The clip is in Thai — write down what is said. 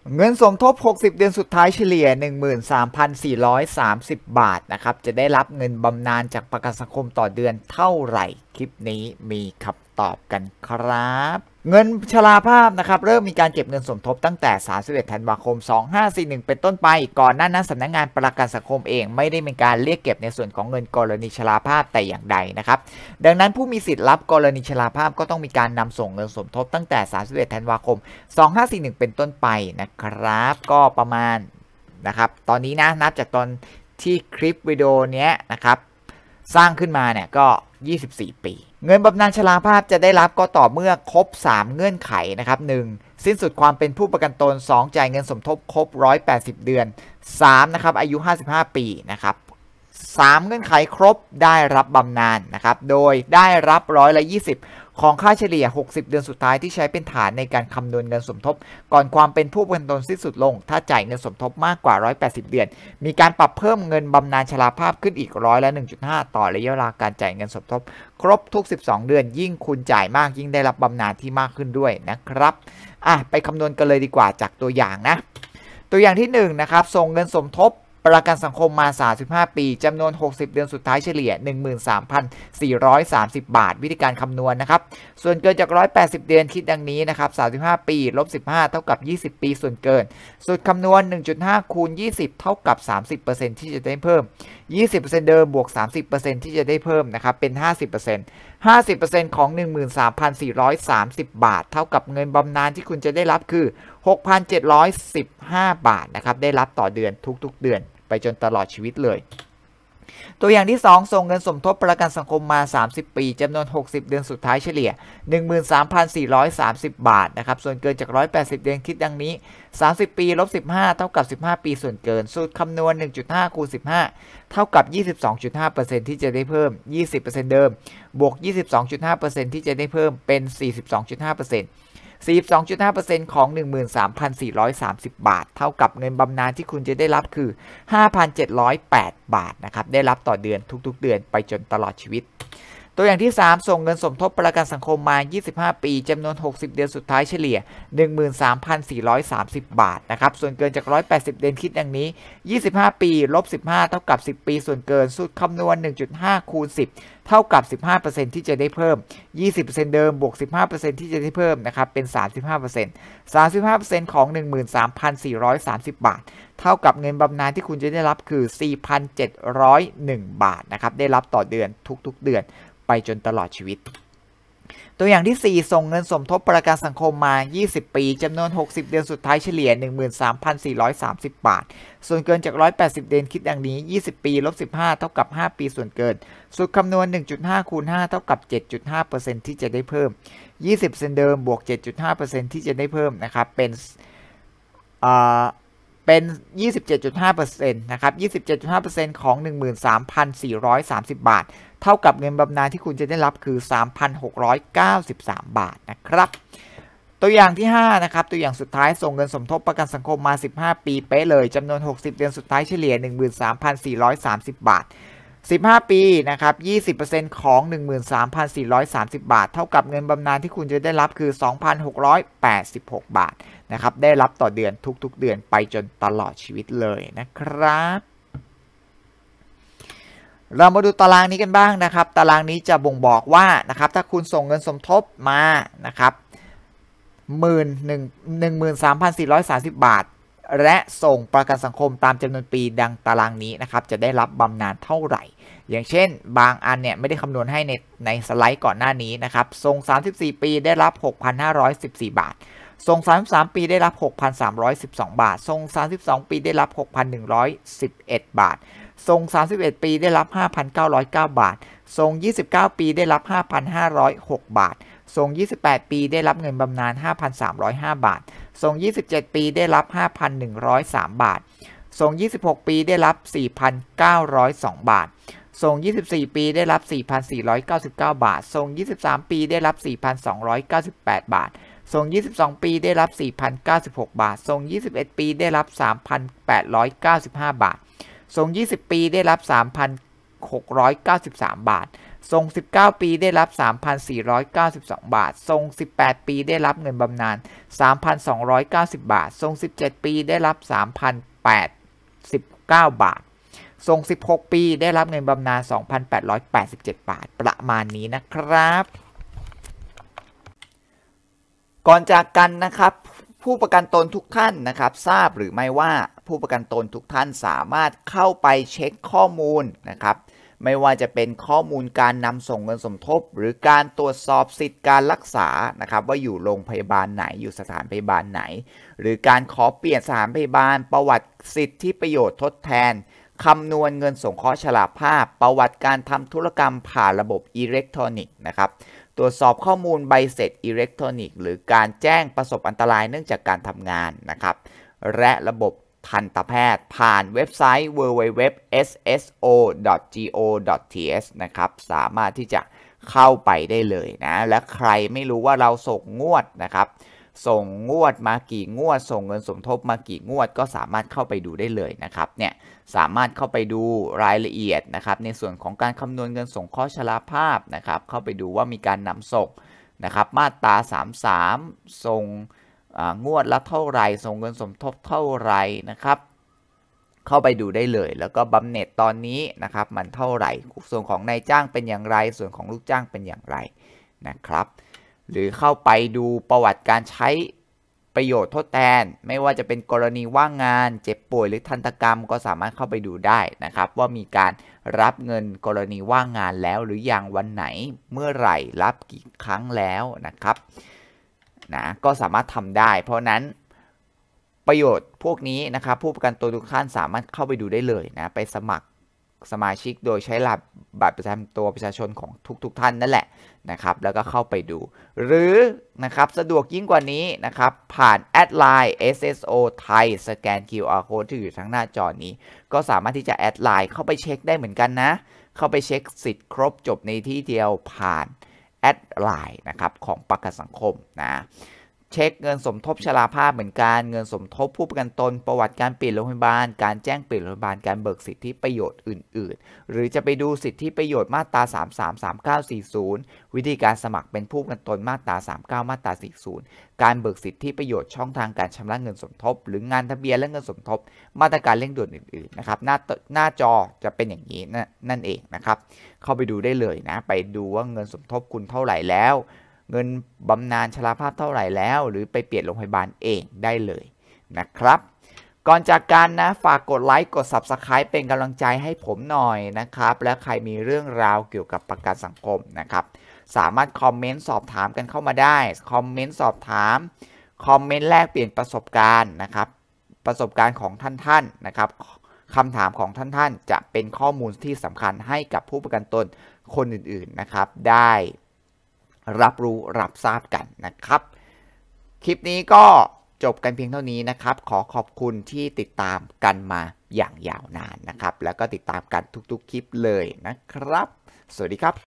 เงินสมทบ60เดือนสุดท้ายเฉลี่ย 13,430 บาทนะครับจะได้รับเงินบำนาญจากประกันสังคมต่อเดือนเท่าไหร่คลิปนี้มีคำตอบกันครับเงินชราภาพนะครับเริ่มมีการเก็บเงินสมทบตั้งแต่31ธันวาคม2541เป็นต้นไปก่อนหน้านั้นสำนักงานประกันสังคมเองไม่ได้มีการเรียกเก็บในส่วนของเงินกรณีชราภาพแต่อย่างใดนะครับดังนั้นผู้มีสิทธิ์รับกรณีชราภาพก็ต้องมีการนำส่งเงินสมทบตั้งแต่31ธันวาคม2541เป็นต้นไปนะครับก็ประมาณนะครับตอนนี้นะนับจากตอนที่คลิปวิดีโอนี้นะครับสร้างขึ้นมาเนี่ยก็24 ปีเงินบำนาญชราภาพจะได้รับก็ต่อเมื่อครบ3เงื่อนไขนะครับ1สิ้นสุดความเป็นผู้ประกันตน2จ่ายเงินสมทบครบ180เดือน3นะครับอายุ55ปีนะครับ3เงื่อนไขครบได้รับบำนาญนะครับโดยได้รับ20%ของค่าเฉลี่ย60เดือนสุดท้ายที่ใช้เป็นฐานในการคำนวณเงินสมทบก่อนความเป็นผู้ประกันตนสิ้นสุดลงถ้าจ่ายเงินสมทบมากกว่า180เดือนมีการปรับเพิ่มเงินบำนาญชราภาพขึ้นอีก1.5%ต่อระยะเวลาการจ่ายเงินสมทบครบทุก12เดือนยิ่งคุณจ่ายมากยิ่งได้รับบำนาญที่มากขึ้นด้วยนะครับไปคำนวณกันเลยดีกว่าจากตัวอย่างนะตัวอย่างที่1นะครับส่งเงินสมทบประกันสังคมมา35ปีจำนวน60เดือนสุดท้ายเฉลี่ย 13,430 บาทวิธีการคำนวณนะครับส่วนเกินจาก180เดือนคิดดังนี้นะครับ35ปีลบ15เท่ากับ20ปีส่วนเกินสูตรคำนวณ 1.5 คูณ20เท่ากับ 30% ที่จะได้เพิ่ม 20% เดิมบวก 30% ที่จะได้เพิ่มนะครับเป็น 50% ของ 13,430 บาทเท่ากับเงินบำนาญที่คุณจะได้รับคือ 6,715 บาทนะครับได้รับต่อเดือนทุกๆเดือนไปจนตลอดชีวิตเลยตัวอย่างที่2ส่งเงินสมทบประกันสังคมมา30ปีจำนวน60เดือนสุดท้ายเฉลี่ย 13,430 บาทนะครับส่วนเกินจาก180เดือนคิดดังนี้30ปีลบ15เท่ากับ15ปีส่วนเกินสูตรคำนวณ 1.5 คูณ15เท่ากับ 22.5% ที่จะได้เพิ่ม 20% เดิมบวก 22.5% ที่จะได้เพิ่มเป็น 42.5% 42.5% ของ 13,430 บาทเท่ากับเงินบำนาญที่คุณจะได้รับคือ 5,708 บาทนะครับได้รับต่อเดือนทุกๆเดือนไปจนตลอดชีวิตตัวอย่างที่3ส่งเงินสมทบประกันสังคมมา25ปีจำนวน60เดือนสุดท้ายเฉลี่ย 13,430 บาทนะครับส่วนเกินจาก180เดือนคิดดังนี้25ปีลบ15เท่ากับ10ปีส่วนเกินสูตรคำนวณ 1.5 คูณ10เท่ากับ 15% ที่จะได้เพิ่ม 20% เดิมบวก 15% ที่จะได้เพิ่มนะครับเป็น 35% ของ 13,430 บาทเท่ากับเงินบำนาญที่คุณจะได้รับคือ 4,701 บาทนะครับได้รับต่อเดือนทุกๆเดือนไปจนตลอดชีวิตตัวอย่างที่4ส่งเงินสมทบประกันสังคมมา20ปีจำนวน60เดือนสุดท้ายเฉลี่ย 13,430 บาทส่วนเกินจาก180เดือนคิดดังนี้20ปีลบ15เท่ากับ5ปีส่วนเกินสูตรคำนวณ 1.5 คูณ5เท่ากับ 7.5% ที่จะได้เพิ่ม 20% เดิมบวก 7.5% ที่จะได้เพิ่มนะครับเป็น 27.5% นะครับ 27.5% ของ 13,430 บาทเท่ากับเงินบำนาญที่คุณจะได้รับคือ 3,693 บาทนะครับตัวอย่างที่5นะครับตัวอย่างสุดท้ายส่งเงินสมทบประกันสังคมมา15ปีเป๊ะเลยจำนวน60เดือนสุดท้ายเฉลี่ย 13,430 บาท15ปีนะครับ 20% ของ 13,430 บาทเท่ากับเงินบำนาญที่คุณจะได้รับคือ 2,686 บาทนะครับได้รับต่อเดือนทุกๆเดือนไปจนตลอดชีวิตเลยนะครับเรามาดูตารางนี้กันบ้างนะครับตารางนี้จะบ่งบอกว่านะครับถ้าคุณส่งเงินสมทบมานะครับ13,430 บาทและส่งประกันสังคมตามจำนวนปีดังตารางนี้นะครับจะได้รับบำนาญเท่าไหร่อย่างเช่นบางอันเนี่ยไม่ได้คำนวณให้ในสไลด์ก่อนหน้านี้นะครับส่ง34ปีได้รับ 6,514 บาทส่ง33ปีได้รับ 6,312 บาทส่ง32ปีได้รับ 6,111 บาทส่ง31ปีได้รับ 5,909 บาทส่ง29ปีได้รับ 5,506 บาทส่ง28ปีได้รับเงินบำนาญ 5,305 บาทส่ง27ปีได้รับ 5,103 บาทส่ง26ปีได้รับ 4,902 บาทส่ง24ปีได้รับ 4,499 บาทส่ง23ปีได้รับ 4,298 บาทส่ง22ปีได้รับ 4,096 บาทส่ง21ปีได้รับ 3,895 บาทส่ง20ปีได้รับ 3,693 บาทส่ง19ปีได้รับ 3,492 บาทส่ง18ปีได้รับเงินบำนาญ 3,290 บาทส่ง17ปีได้รับ 3,089 บาทส่ง16ปีได้รับเงินบำนาญ 2,887 บาทประมาณนี้นะครับก่อนจากกันนะครับผู้ประกันตนทุกท่านนะครับทราบหรือไม่ว่าผู้ประกันตนทุกท่านสามารถเข้าไปเช็คข้อมูลนะครับไม่ว่าจะเป็นข้อมูลการนำส่งเงินสมทบหรือการตรวจสอบสิทธิการรักษานะครับว่าอยู่โรงพยาบาลไหนอยู่สถานพยาบาลไหนหรือการขอเปลี่ยนสถานพยาบาลประวัติสิทธิประโยชน์ทดแทนคำนวณเงินสงเคราะห์ชราภาพประวัติการทำธุรกรรมผ่านระบบอิเล็กทรอนิกส์นะครับตรวจสอบข้อมูลใบเสร็จอิเล็กทรอนิกส์หรือการแจ้งประสบอันตรายเนื่องจากการทำงานนะครับและระบบทันตแพทย์ผ่านเว็บไซต์ www.sso.go.th นะครับสามารถที่จะเข้าไปได้เลยนะและใครไม่รู้ว่าเราส่งงวดนะครับส่งงวดมากี่งวดส่งเงินสมทบมากี่งวดก็สามารถเข้าไปดูได้เลยนะครับเนี่ยสามารถเข้าไปดูรายละเอียดนะครับในส่วนของการคำนวณเงินสงเคราะห์ชราภาพนะครับเข้าไปดูว่ามีการนำส่งนะครับมาตรา33ส่งงวดละเท่าไหร่ส่งเงินสมทบเท่าไหร่นะครับเข้าไปดูได้เลยแล้วก็บำเหน็จตอนนี้นะครับมันเท่าไหร่ส่วนของนายจ้างเป็นอย่างไรส่วนของลูกจ้างเป็นอย่างไรนะครับหรือเข้าไปดูประวัติการใช้ประโยชน์ทดแทนไม่ว่าจะเป็นกรณีว่างงานเจ็บป่วยหรือทันตกรรมก็สามารถเข้าไปดูได้นะครับว่ามีการรับเงินกรณีว่างงานแล้วหรือยังวันไหนเมื่อไหร่รับกี่ครั้งแล้วนะครับนะก็สามารถทำได้เพราะนั้นประโยชน์พวกนี้นะครับผู้ประกันตนทุกท่านสามารถเข้าไปดูได้เลยนะไปสมัครสมาชิกโดยใช้บัตรประจำตัวประชาชนของทุกท่านนั่นแหละนะครับแล้วก็เข้าไปดูหรือนะครับสะดวกยิ่งกว่านี้นะครับผ่านแอดไลน์ SSO ไทยสแกน QR Code ที่อยู่ทั้งหน้าจอนี้ก็สามารถที่จะแอดไลน์เข้าไปเช็คได้เหมือนกันนะเข้าไปเช็คสิทธิ์ครบจบในที่เดียวผ่านแอดไลน์นะครับของประกันสังคมนะเช็คเงินสมทบชราภาพเหมือนกันเงินสมทบผู้ประกันตนประวัติการเปลี่ยนโรงพยาบาลการแจ้งเปลี่ยนโรงพยาบาลการเบิกสิทธิประโยชน์อื่นๆหรือจะไปดูสิทธิประโยชน์มาตรา333940วิธีการสมัครเป็นผู้ประกันตนมาตรา39มาตรา40การเบิกสิทธิประโยชน์ช่องทางการชำระเงินสมทบหรืองานทะเบียนและเงินสมทบมาตรการเร่งด่วนอื่นๆนะครับหน้าจอจะเป็นอย่างนี้นั่นเองนะครับเข้าไปดูได้เลยนะไปดูว่าเงินสมทบคุณเท่าไหร่แล้วเงินบำนาญชราภาพเท่าไหร่แล้วหรือไปเปลี่ยนโรงพยาบาลเองได้เลยนะครับก่อนจากกันนะฝากกดไลค์กด Subscribe เป็นกำลังใจให้ผมหน่อยนะครับและใครมีเรื่องราวเกี่ยวกับประกันสังคมนะครับสามารถคอมเมนต์สอบถามกันเข้ามาได้คอมเมนต์สอบถามคอมเมนต์แลกเปลี่ยนประสบการณ์นะครับประสบการณ์ของท่านนะครับคำถามของท่านจะเป็นข้อมูลที่สำคัญให้กับผู้ประกันตนคนอื่นๆนะครับได้รับรู้รับทราบกันนะครับคลิปนี้ก็จบกันเพียงเท่านี้นะครับขอขอบคุณที่ติดตามกันมาอย่างยาวนานนะครับแล้วก็ติดตามกันทุกๆคลิปเลยนะครับสวัสดีครับ